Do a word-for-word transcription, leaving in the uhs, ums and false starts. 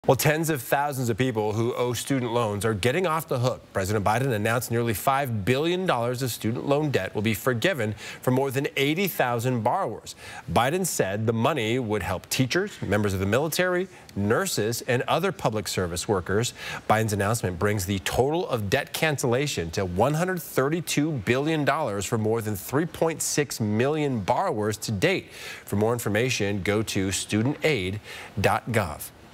Well, tens of thousands of people who owe student loans are getting off the hook. President Biden announced nearly five billion dollars of student loan debt will be forgiven for more than eighty thousand borrowers. Biden said the money would help teachers, members of the military, nurses, and other public service workers. Biden's announcement brings the total of debt cancellation to one hundred thirty-two billion dollars for more than three point six million borrowers to date. For more information, go to student aid dot gov.